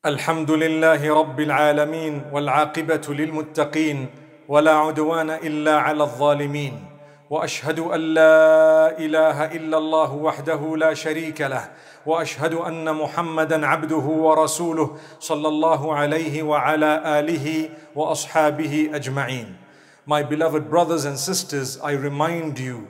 الحمد لله رب العالمين والعاقبة للمتقين ولا عدوان إلا على الظالمين وأشهد أن لا إله إلا الله وحده لا شريك له وأشهد أن محمدا عبده ورسوله صلى الله عليه وعلى آله وأصحابه أجمعين. My beloved brothers and sisters, I remind you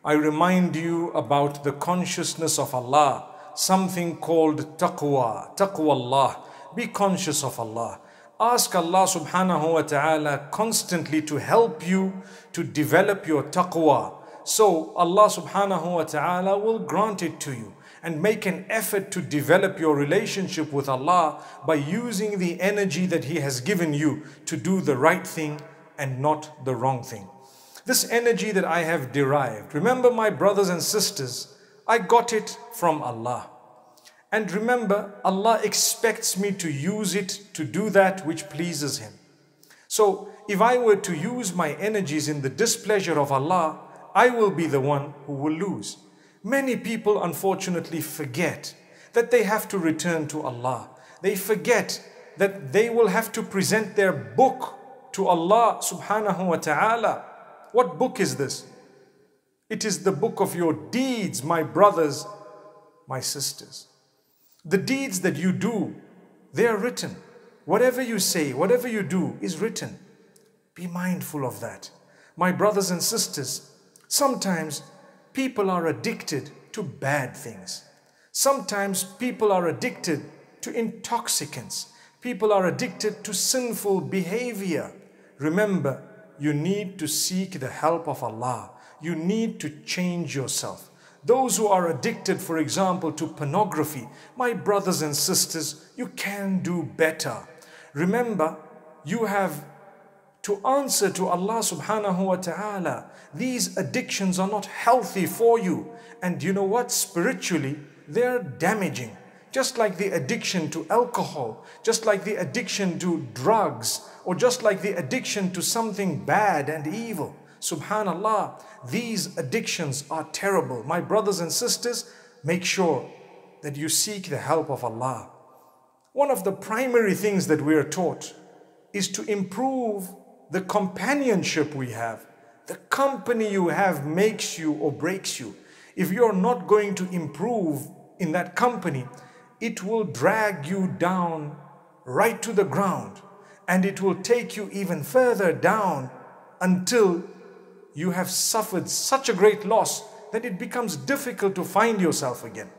about the consciousness of Allah, something called taqwa Allah. Be conscious of Allah. Ask Allah subhanahu wa ta'ala constantly to help you to develop your taqwa. So Allah subhanahu wa ta'ala will grant it to you. And make an effort to develop your relationship with Allah by using the energy that He has given you to do the right thing and not the wrong thing. This energy that I have derived, remember my brothers and sisters, I got it from Allah. And remember, Allah expects me to use it to do that which pleases Him. So if I were to use my energies in the displeasure of Allah, I will be the one who will lose. Many people unfortunately forget that they have to return to Allah. They forget that they will have to present their book to Allah subhanahu wa ta'ala. What book is this? It is the book of your deeds, my brothers, my sisters. The deeds that you do, they are written. Whatever you say, whatever you do is written. Be mindful of that. My brothers and sisters, sometimes people are addicted to bad things. Sometimes people are addicted to intoxicants. People are addicted to sinful behavior. Remember, you need to seek the help of Allah. You need to change yourself. Those who are addicted, for example, to pornography, my brothers and sisters, you can do better. Remember, you have to answer to Allah subhanahu wa ta'ala. These addictions are not healthy for you. And you know what? Spiritually, they're damaging. Just like the addiction to alcohol, just like the addiction to drugs, or just like the addiction to something bad and evil. Subhanallah, these addictions are terrible. My brothers and sisters, make sure that you seek the help of Allah. One of the primary things that we are taught is to improve the companionship we have. The company you have makes you or breaks you. If you're not going to improve in that company, it will drag you down right to the ground, and it will take you even further down until you have suffered such a great loss that it becomes difficult to find yourself again.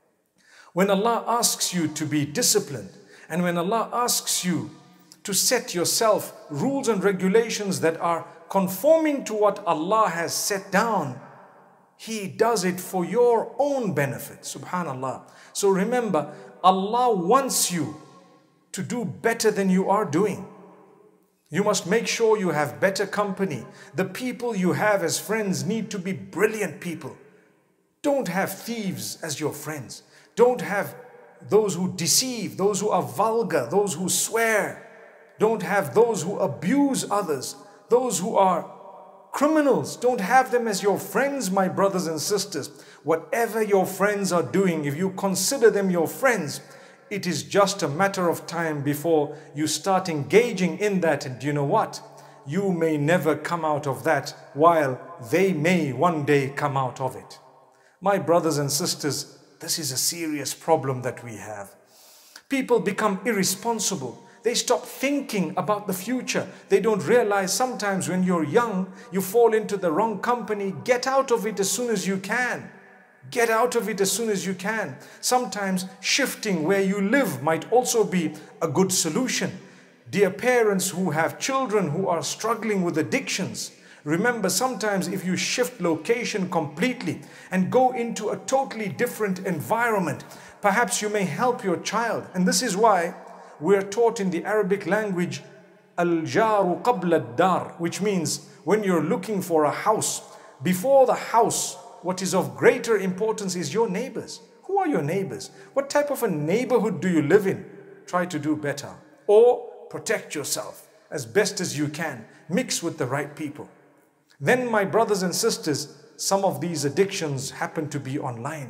When Allah asks you to be disciplined, and when Allah asks you to set yourself rules and regulations that are conforming to what Allah has set down, He does it for your own benefit. Subhanallah. So remember, Allah wants you to do better than you are doing. You must make sure you have better company. The people you have as friends need to be brilliant people. Don't have thieves as your friends. Don't have those who deceive, those who are vulgar, those who swear. Don't have those who abuse others, those who are criminals. Don't have them as your friends, my brothers and sisters. Whatever your friends are doing, if you consider them your friends, it is just a matter of time before you start engaging in that. And you know what? You may never come out of that, while they may one day come out of it. My brothers and sisters, this is a serious problem that we have. People become irresponsible. They stop thinking about the future. They don't realize sometimes when you're young, you fall into the wrong company. Get out of it as soon as you can. Get out of it as soon as you can. Sometimes shifting where you live might also be a good solution. Dear parents who have children who are struggling with addictions, remember, sometimes if you shift location completely and go into a totally different environment, perhaps you may help your child. And this is why we are taught in the Arabic language, al-jaru qabla ad-dar, which means when you're looking for a house, before the house, what is of greater importance is your neighbors. Who are your neighbors? What type of a neighborhood do you live in? Try to do better. Or protect yourself as best as you can. Mix with the right people. Then, my brothers and sisters, some of these addictions happen to be online.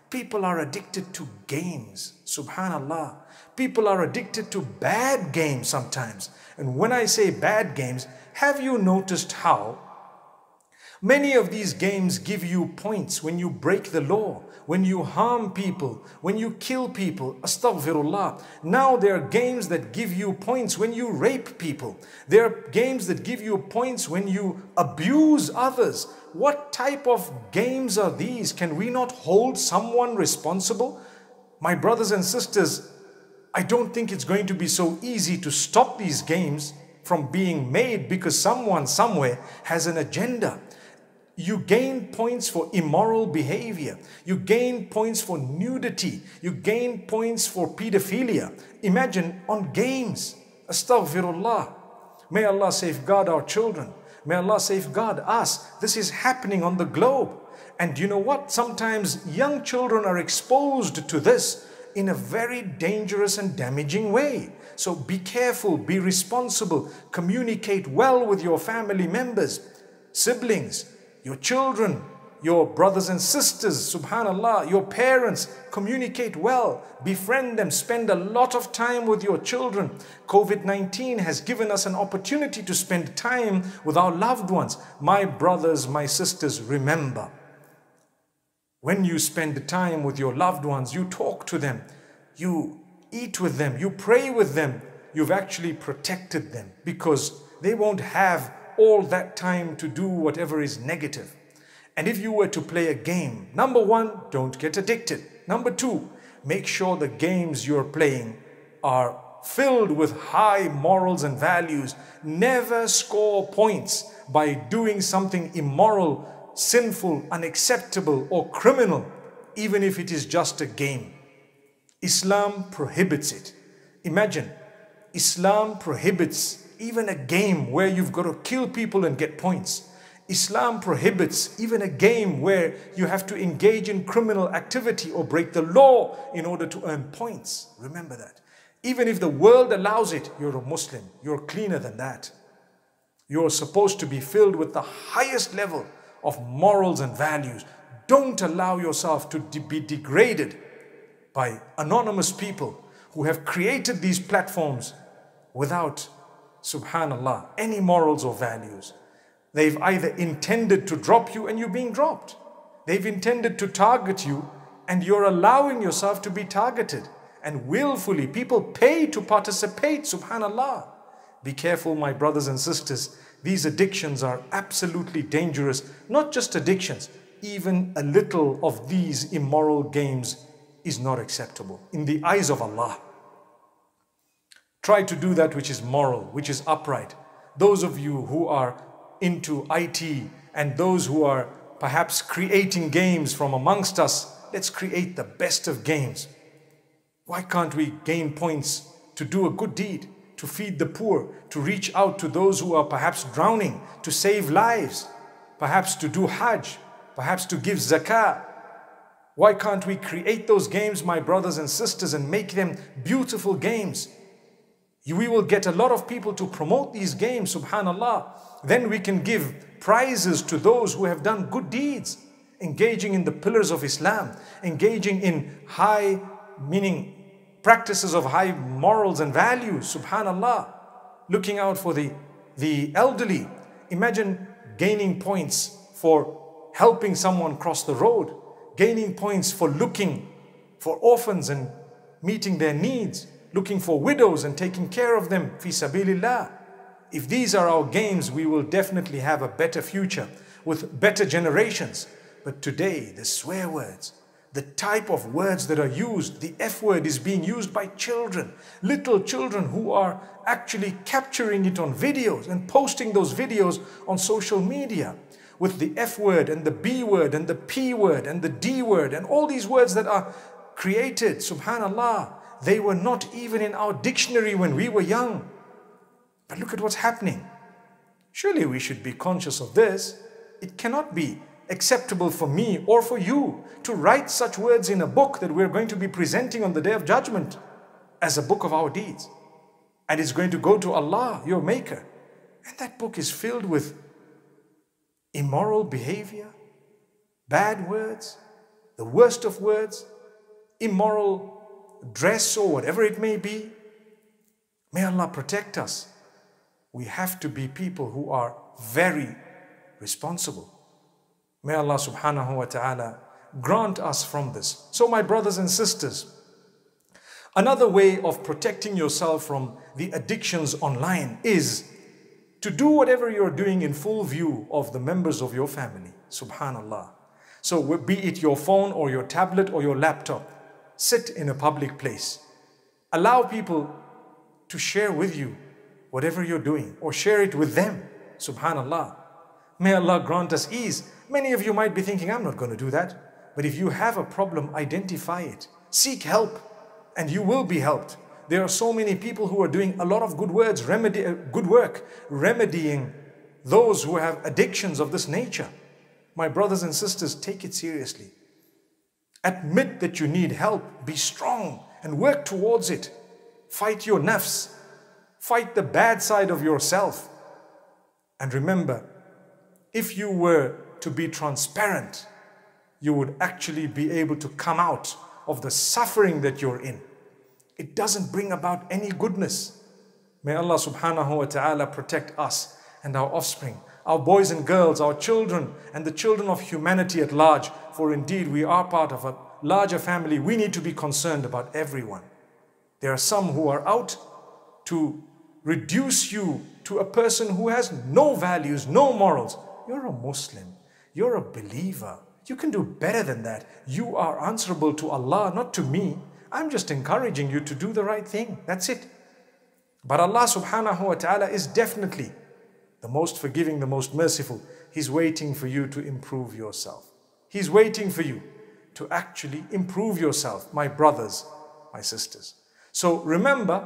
People are addicted to games. Subhanallah. People are addicted to bad games sometimes. And when I say bad games, have you noticed how many of these games give you points when you break the law, when you harm people, when you kill people? Astaghfirullah. Now there are games that give you points when you rape people. There are games that give you points when you abuse others. What type of games are these? Can we not hold someone responsible? My brothers and sisters, I don't think it's going to be so easy to stop these games from being made because someone somewhere has an agenda. You gain points for immoral behavior. You gain points for nudity. You gain points for pedophilia. Imagine on games. Astaghfirullah. May Allah safeguard our children. May Allah safeguard us. This is happening on the globe. And you know what? Sometimes young children are exposed to this in a very dangerous and damaging way. So be careful, be responsible, communicate well with your family members, siblings, your children, your brothers and sisters, subhanallah, your parents. Communicate well, befriend them, spend a lot of time with your children. COVID-19 has given us an opportunity to spend time with our loved ones. My brothers, my sisters, remember, when you spend time with your loved ones, you talk to them, you eat with them, you pray with them, you've actually protected them because they won't have all that time to do whatever is negative. And if you were to play a game, number one, don't get addicted. Number two, make sure the games you're playing are filled with high morals and values. Never score points by doing something immoral, sinful, unacceptable, or criminal, even if it is just a game. Islam prohibits it. Imagine, Islam prohibits even a game where you've got to kill people and get points. Islam prohibits even a game where you have to engage in criminal activity or break the law in order to earn points. Remember that. Even if the world allows it, you're a Muslim. You're cleaner than that. You're supposed to be filled with the highest level of morals and values. Don't allow yourself to be degraded by anonymous people who have created these platforms without, subhanallah, any morals or values. They've either intended to drop you and you're being dropped. They've intended to target you and you're allowing yourself to be targeted. And willfully, people pay to participate, subhanallah. Be careful, my brothers and sisters. These addictions are absolutely dangerous. Not just addictions, even a little of these immoral games is not acceptable in the eyes of Allah. Try to do that which is moral, which is upright. Those of you who are into IT and those who are perhaps creating games from amongst us, let's create the best of games. Why can't we gain points to do a good deed, to feed the poor, to reach out to those who are perhaps drowning, to save lives, perhaps to do Hajj, perhaps to give zakah? Why can't we create those games, my brothers and sisters, and make them beautiful games? We will get a lot of people to promote these games, subhanallah. Then we can give prizes to those who have done good deeds, engaging in the pillars of Islam, engaging in high, meaning practices of high morals and values, subhanallah. Looking out for the elderly. Imagine gaining points for helping someone cross the road, gaining points for looking for orphans and meeting their needs, looking for widows and taking care of them, fi sabilillah. If these are our games, we will definitely have a better future with better generations. But today, the swear words, the type of words that are used, the F word is being used by children, little children who are actually capturing it on videos and posting those videos on social media with the F word and the B word and the P word and the D word and all these words that are created, subhanallah. They were not even in our dictionary when we were young. But look at what's happening. Surely we should be conscious of this. It cannot be acceptable for me or for you to write such words in a book that we're going to be presenting on the Day of Judgment as a book of our deeds. And it's going to go to Allah, your Maker. And that book is filled with immoral behavior, bad words, the worst of words, immoral dress or whatever it may be. May Allah protect us. We have to be people who are very responsible. May Allah subhanahu wa ta'ala grant us from this. So my brothers and sisters, another way of protecting yourself from the addictions online is to do whatever you're doing in full view of the members of your family. Subhanallah. So be it your phone or your tablet or your laptop, sit in a public place. Allow people to share with you whatever you're doing, or share it with them. Subhanallah. May Allah grant us ease. Many of you might be thinking, I'm not going to do that. But if you have a problem, identify it. Seek help, and you will be helped. There are so many people who are doing a lot of good work, remedying those who have addictions of this nature. My brothers and sisters, take it seriously. Admit that you need help. Be strong and work towards it. Fight your nafs. Fight the bad side of yourself. And remember, if you were to be transparent, you would actually be able to come out of the suffering that you're in. It doesn't bring about any goodness. May Allah subhanahu wa ta'ala protect us and our offspring, our boys and girls, our children, and the children of humanity at large. For indeed, we are part of a larger family. We need to be concerned about everyone. There are some who are out to reduce you to a person who has no values, no morals. You're a Muslim. You're a believer. You can do better than that. You are answerable to Allah, not to me. I'm just encouraging you to do the right thing. That's it. But Allah subhanahu wa ta'ala is definitely the most forgiving, the most merciful. He's waiting for you to improve yourself. He's waiting for you to actually improve yourself, my brothers, my sisters. So remember,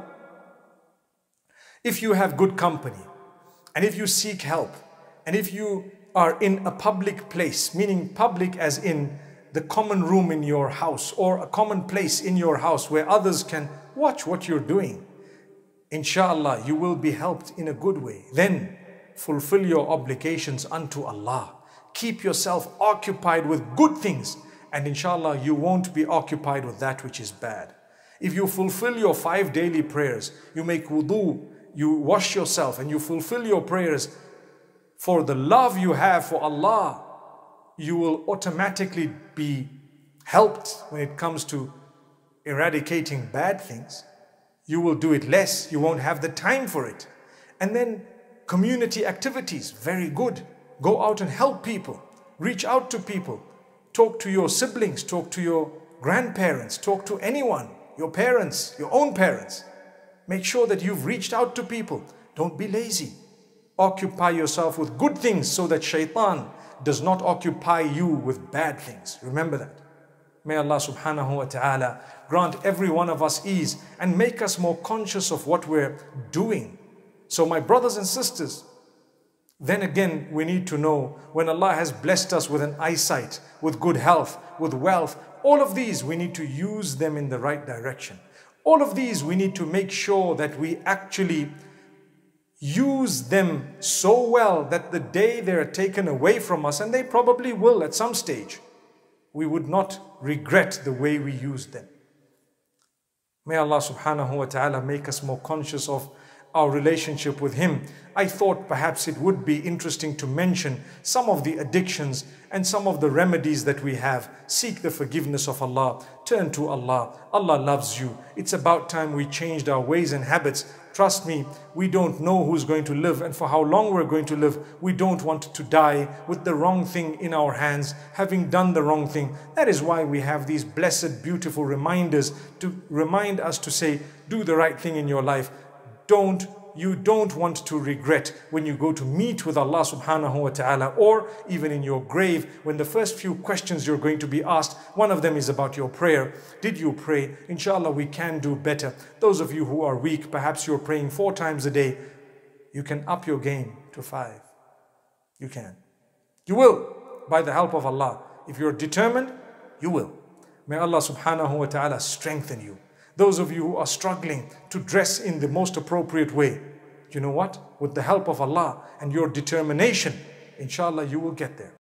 if you have good company, and if you seek help, and if you are in a public place, meaning public as in the common room in your house or a common place in your house where others can watch what you're doing, inshallah, you will be helped in a good way. Then fulfill your obligations unto Allah. Keep yourself occupied with good things, and inshallah, you won't be occupied with that which is bad. If you fulfill your 5 daily prayers, you make wudu, you wash yourself, and you fulfill your prayers for the love you have for Allah, you will automatically be helped when it comes to eradicating bad things. You will do it less. You won't have the time for it. And then community activities, very good. Go out and help people. Reach out to people. Talk to your siblings. Talk to your grandparents. Talk to anyone. Your parents, your own parents. Make sure that you've reached out to people. Don't be lazy. Occupy yourself with good things so that shaitan does not occupy you with bad things. Remember that. May Allah subhanahu wa ta'ala grant every one of us ease and make us more conscious of what we're doing. So my brothers and sisters, then again we need to know, when Allah has blessed us with an eyesight, with good health, with wealth, all of these we need to use them in the right direction. All of these we need to make sure that we actually use them so well that the day they are taken away from us, and they probably will at some stage, we would not regret the way we used them. May Allah subhanahu wa ta'ala make us more conscious of our relationship with Him. I thought perhaps it would be interesting to mention some of the addictions and some of the remedies that we have. Seek the forgiveness of Allah. Turn to Allah. Allah loves you. It's about time we changed our ways and habits. Trust me, we don't know who's going to live and for how long we're going to live. We don't want to die with the wrong thing in our hands, having done the wrong thing. That is why we have these blessed, beautiful reminders to remind us to say, do the right thing in your life. You don't want to regret when you go to meet with Allah subhanahu wa ta'ala, or even in your grave, when the first few questions you're going to be asked, one of them is about your prayer. Did you pray? Inshallah, we can do better. Those of you who are weak, perhaps you're praying 4 times a day. You can up your game to 5. You can. You will, by the help of Allah. If you're determined, you will. May Allah subhanahu wa ta'ala strengthen you. Those of you who are struggling to dress in the most appropriate way, you know what? With the help of Allah and your determination, inshallah, you will get there.